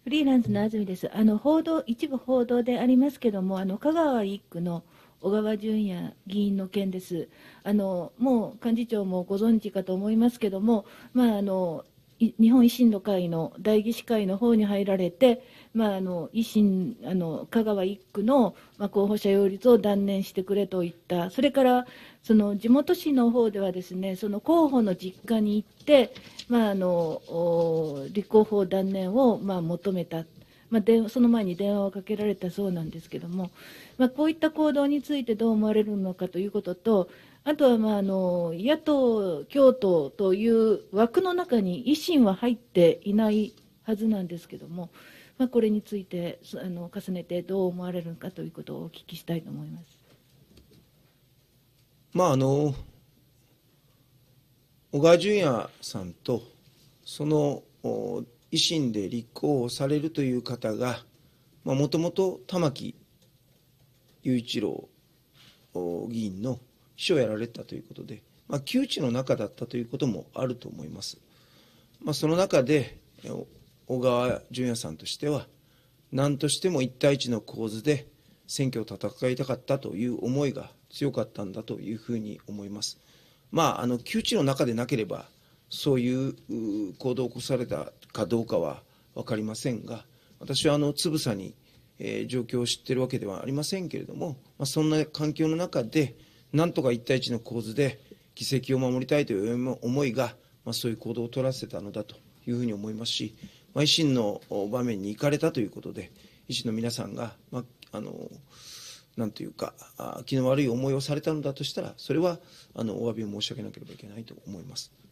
フリーランスの安住です。一部報道でありますけども、香川1区の小川淳也議員の件です。もう幹事長もご存知かと思いますけども、日本維新の会の代議士会の方に入られて、香川1区の、候補者擁立を断念してくれといった、それからその地元紙の方ではですね、その候補の実家に行って、立候補断念を求めた、その前に電話をかけられたそうなんですけども、こういった行動についてどう思われるのかということと、あとは野党、共闘という枠の中に維新は入っていないはずなんですけども、これについて重ねてどう思われるのかということをお聞きしたいと思います。 まあ、小川淳也さんと、その維新で立候補されるという方が、もともと玉木雄一郎議員の秘書をやられたということで、旧知の中だったということもあると思います。その中で、小川淳也さんとしては、何としても一対一の構図で選挙を戦いたかったという思いが強かったんだというふうに思います。旧知の中でなければ、そういう行動を起こされたかどうかは分かりませんが、私はつぶさに、状況を知っているわけではありませんけれども、そんな環境の中で、なんとか一対一の構図で議席を守りたいという思いが、そういう行動を取らせたのだというふうに思いますし、維新の場面に行かれたということで、維新の皆さんが、なんというか、気の悪い思いをされたのだとしたら、それはお詫びを申し上げなければいけないと思います。